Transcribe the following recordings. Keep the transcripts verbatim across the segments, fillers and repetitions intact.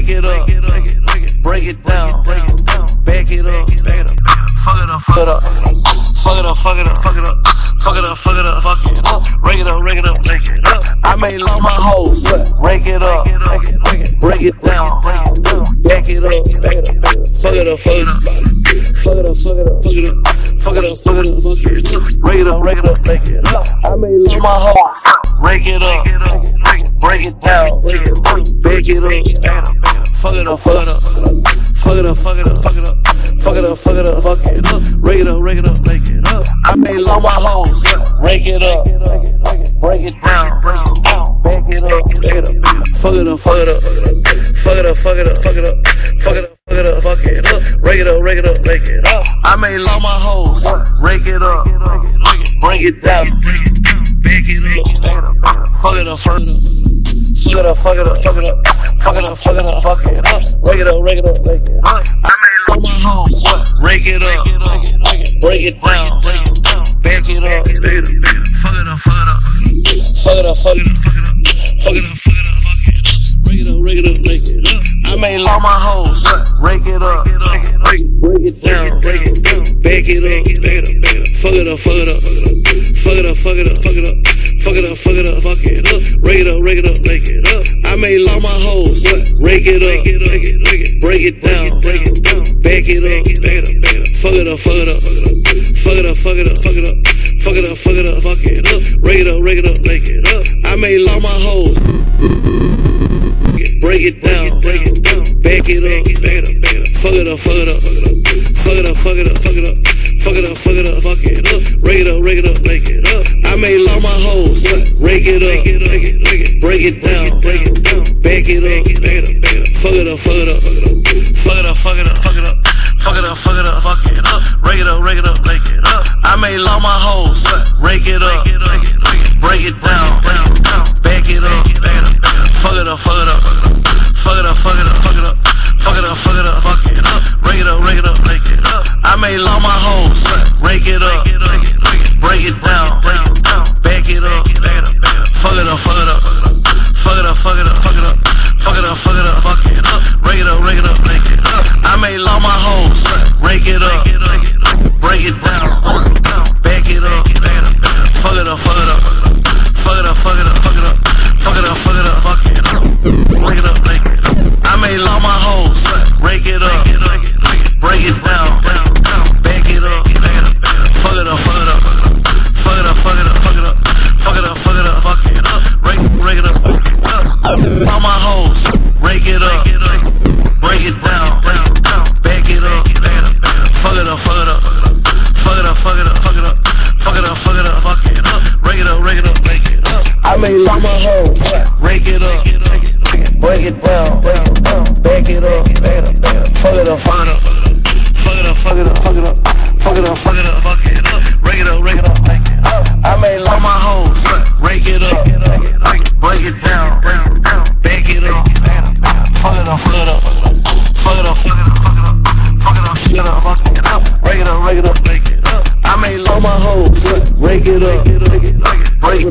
break it up, break it down, back it up, fuck it up, fuck it up, fuck it up, fuck it up, fuck it up, fuck it up, fuck it up, fuck it up, break it up, break it up, break it up. I made all my hoes, break it up, break it down, back it up, fuck it up, fuck it up, fuck it up, fuck it up, fuck it up, fuck it up, fuck it up, fuck it up, break it up, break it up, break it up. I made all my hoes, break it up, break it down, back it up, fuck it up, fuck it up, fuck it up, fuck it up, fuck it up, fuck it up, fuck it up, fuck it up, break it up, break it up, break it up. I made all my hoes, break it up, break it down, back it up, fuck it up, fuck it up, fuck it up, fuck it up, fuck it up, fuck it up, fuck it up, fuck it up, break it up, break it up, break it up. I made all my hoes, break it up, break it down, back it up, fuck it up, fuck it up. Fuck it up, fuck it up, fuck it up, fuck it up, fuck it up, fuck it up, break it up, break it up, break it up. I made all my hoes, break it up, break it down, back it up, fuck it up, fuck it up, fuck it up, fuck it up, fuck it up, fuck it up, fuck it up, fuck it up, break it up, break it up, break it up. I made all my hoes, break it up, break it down, back it up, fuck it up, fuck it up, fuck it up, fuck it up, fuck it up. Fuck it up, fuck it up, fuck it up, break it up, break it up, break it up. I made all my hoes, break it up, break it down, back it up, fuck it up, fuck it up, fuck it up, fuck it up, fuck it up, fuck it up, fuck it up, fuck it up, break it up, break it up, break it up. I made all my hoes, break it down, back it up, fuck it up, fuck it up, fuck it up, fuck it up, fuck it up, fuck it up, fuck it up, fuck it up, break it up, break it up, break it up. I made all my hoes, break it up, break it down, back it up, fuck it up, fuck it up, fuck it up, fuck it up, fuck it up, fuck it up, fuck it up, fuck it up, break it up, break it up, break it up. I made all my hoes, break it up, break it down, back it up, fuck it up, fuck it up, fuck it up, fuck it up, fuck it up, fuck it up, fuck it up, fuck it up, break it up, break it up, break it up. I made all my hoes, break it up, break it down, back it up, fuck it up, fuck it up, fuck it up, fuck it up, fuck it up, fuck it up, fuck it up, fuck it up, break it up, break it up, break it up. I made all my hoes, break it up, break it down, back it up, fuck it up, fuck it up, fuck it up, fuck it up, fuck it up, fuck it up, fuck it up, fuck it up, break it up, break it up. I made all my hoes, break it up, break it down, back it up, fuck it up, fuck it up, fuck it up, fuck it up, fuck it up, fuck it up, fuck it up, fuck it up, break, break it up, break it up. All my hoes, break it up, break it down, back it up, fuck it up, fuck it up, fuck it up, fuck it up, fuck it up, fuck it up, fuck it up, fuck it up, break it up, break it up, break it up. I made all my hoes, break it up, break it down, back it up, fuck it up, fuck it up, fuck it up, fuck it up, fuck it up, fuck it up, fuck it up, fuck it up, break it up, break it up, break it up. I made all my hoes, break it up, break it down, back it up, fuck it up, fuck it up, fuck it up, fuck it up, fuck it up, fuck it up, fuck it up, fuck it up, break it up, break it up, break it up. I made all my hoes, break it up, break it down, back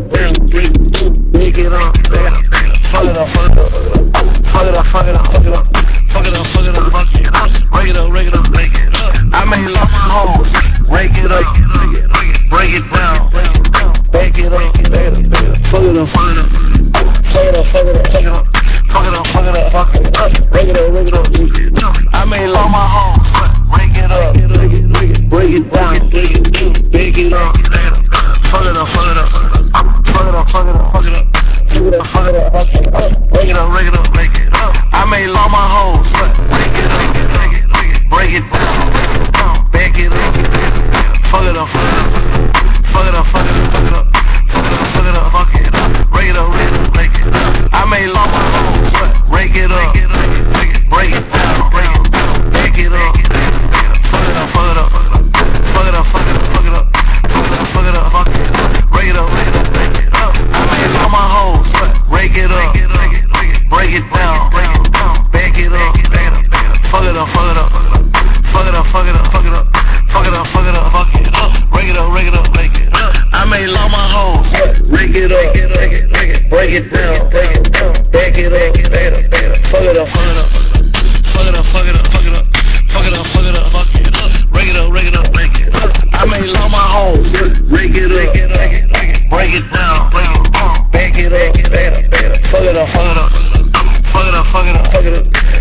it up, fuck it up, fuck it up, fuck it up, fuck it up, fuck it up, fuck it up, fuck it up, fuck it up, break it up, break it up, break it up. I made all my hoes, break it up, break it down, back it up, fuck it up, fuck it up, fuck it up, fuck it up, fuck it up, fuck it up, fuck it up, fuck it up, break it up, break it up, break it up. I made all my hoes, break it up, break it down, back it up, fuck it up, fuck it up, fuck it up, fuck it up, fuck it up, fuck it up, fuck it up, fuck it up, break it up, break it up, break it up. I made all my hoes, break it up, break it down, back it up, fuck it up, fuck it up, fuck it up, fuck it up, fuck it up, fuck it up, fuck it up, break it up, break it up, break it up. I made all my hoes, break it up, break it down, back it up, fuck it up, fuck it up, fuck it up, fuck it up, fuck it up, fuck it up, fuck it up, break it up, break it up, break it up. I made all my hoes, break it up, break it down, back it up, fuck it up, fuck it up, fuck it up, fuck it up, fuck it up, fuck it up, fuck it up, fuck it up, break it up, break it up, break it up. I made all my hoes, break it up, break it down, back it up, fuck it up, fuck it up, fuck it up.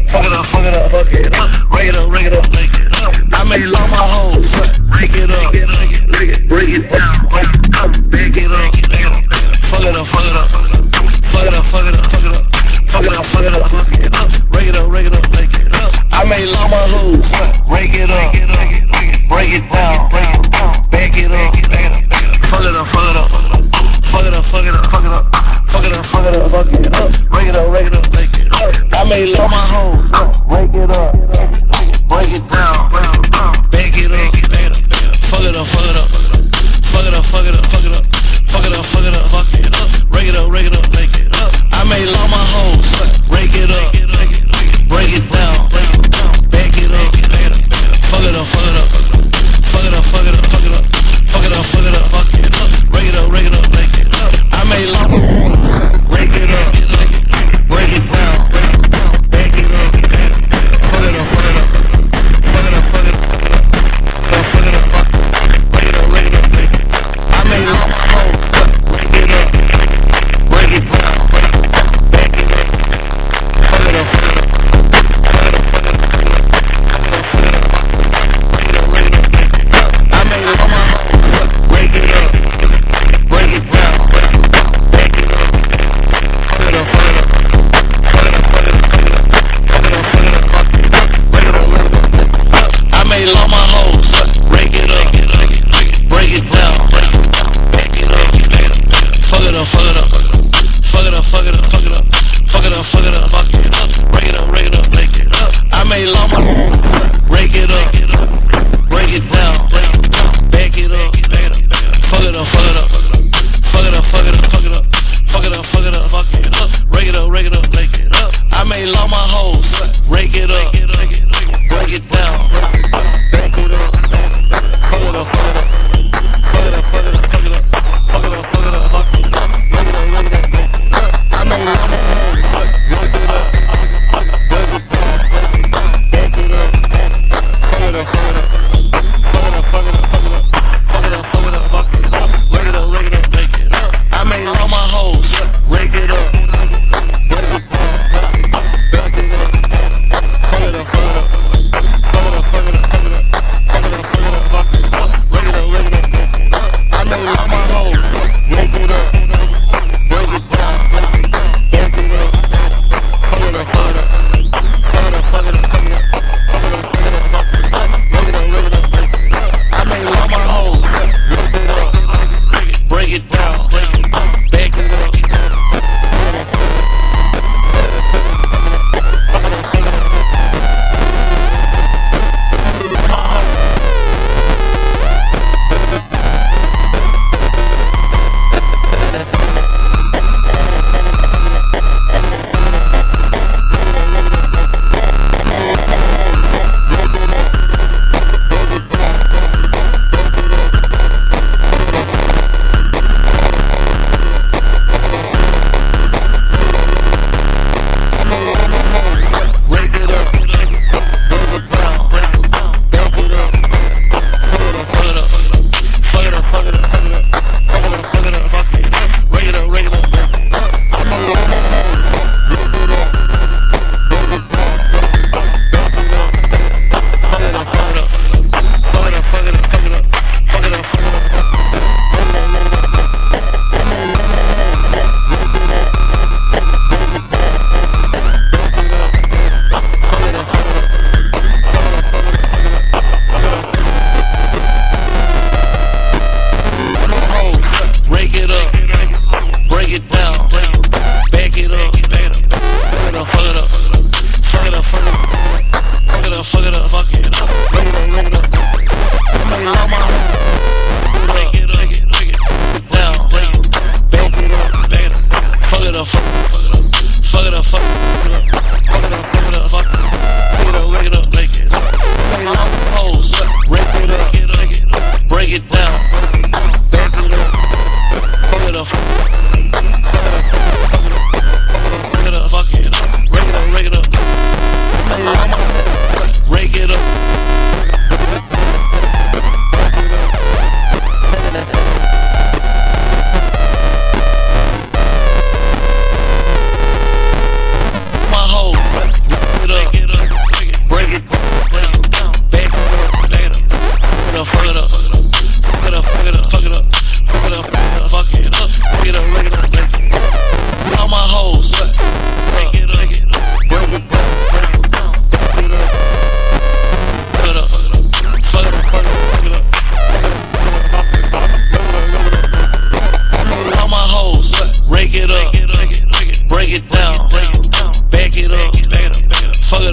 fuck it up, fuck it up, fuck it up, break it up, break it up, break it up. I made all my hoes, break it up, break it, break it down, break it up, back it up, fuck it up, fuck it up, fuck it up, fuck it up, fuck it up, fuck it up, fuck it up, fuck it up, break it up, break it up, break it up. I made all my hoes, break it up, break it down, back it up, fuck it up, fuck it up, fuck it up, fuck it up, fuck it up, fuck it up, fuck it up, fuck it up, break it up, break it up, break it up. I made all my hoes, break it up, break it down.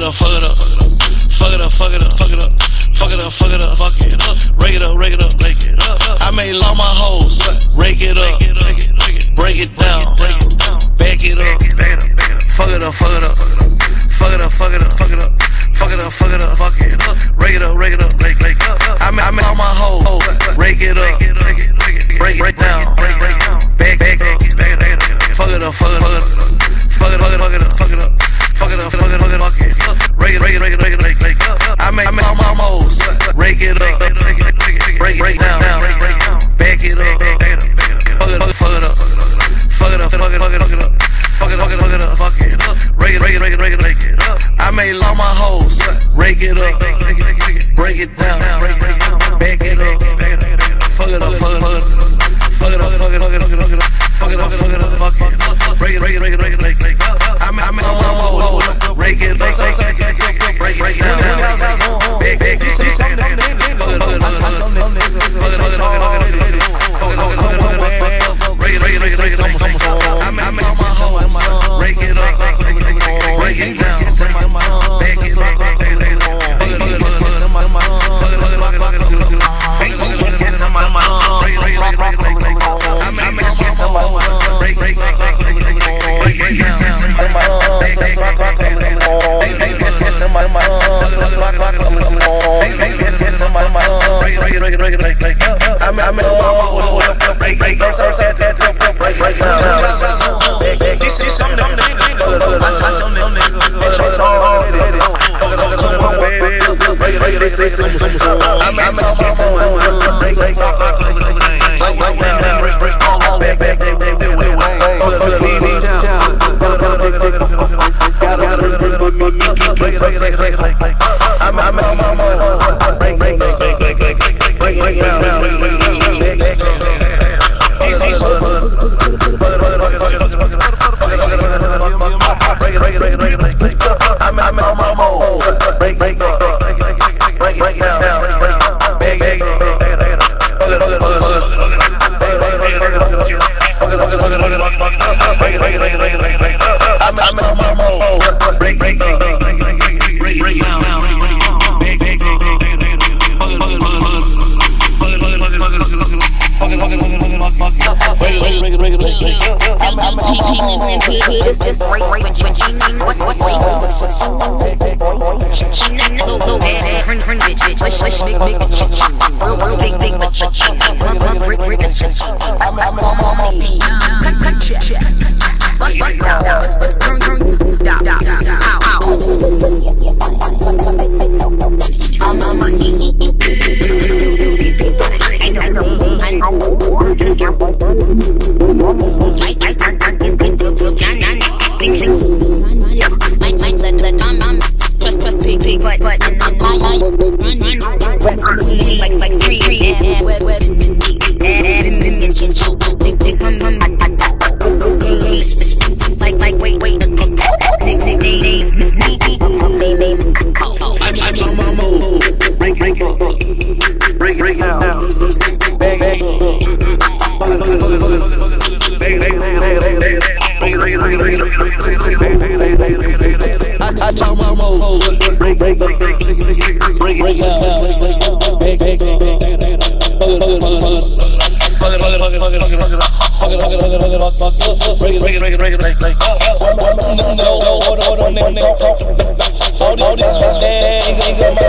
up, fuck it up, fuck it up, fuck it up, fuck it up, fuck it up, fuck it up, fuck it up, rake it up, rake it up, rake it up. I made all my hoes, rake it up, break it down, back it up, fuck it up, fuck it up, fuck it up, fuck it up, fuck it up, fuck it up, fuck it up, fuck it up, rake it up, rake it up, rake it up. I made, I made all my hoes, rake it up, break break down, back back up, fuck it up, fuck it up, fuck it up, fuck it up, fuck it up, fuck it up, fuck it up, fuck it up, fuck it up, rake it, rake it, rake it, rake it, rake it up. I made, I made all my hoes, rake it up, break break down, back it up, fuck it up, fuck it up, fuck it up, fuck it up, fuck it up, fuck it up, fuck it up, fuck it up, fuck it up, rake it, rake it, rake it, rake it, rake it up. I made all my hoes, rake it up, break it down, back it up, fuck it up, fuck it up, fuck it up, fuck it up, fuck it up, fuck it up, fuck it up, fuck it up, fuck it up, break it, break it, break it, break it, break it up. I made, I made all my hoes, rake it up, break break down, back back up, fuck it up, fuck it up, fuck it up, fuck it up, fuck it up, break it, break it, break it, break it, break it. I made, I made all my hoes, rake it up, break it down, back it up, fuck it up, fuck it up, fuck it up, fuck it up, fuck it up, fuck it up, Just, just break, break, break, break. What, what, break? Friend, friend, bitch, bitch, push, push, big, big, real, real big, big, but pump, pump, brick, brick, cut, cut, check, check, bust, bust out, just, just turn, turn, down, down, ow, ow. I'm on my feet. I know, I know, I know. I, I, I, I, Trust, trust, pig, pig, but, but, and then I, I, run, run, run, like, like, free, free, and, and, web, web, and, and, and, and, and, and, and, big, big, hum, hum, I, I, like, like, wait, wait, nick, nick, days, miss me, name, name, I'm, I'm on my move, break, break, break, break now, bang, bang, bang, bang, bang, I know my moves, break, break, break, break, break, break down, bang, bang, bang, bang, fuck it, fuck it, fuck it, fuck it, fuck it, fuck it, fuck it, fuck it, fuck it, fuck it, fuck it, break it, break it, break it, break it, break it, break it. No, no, no, no, no, no, no, no, all this, man, you got my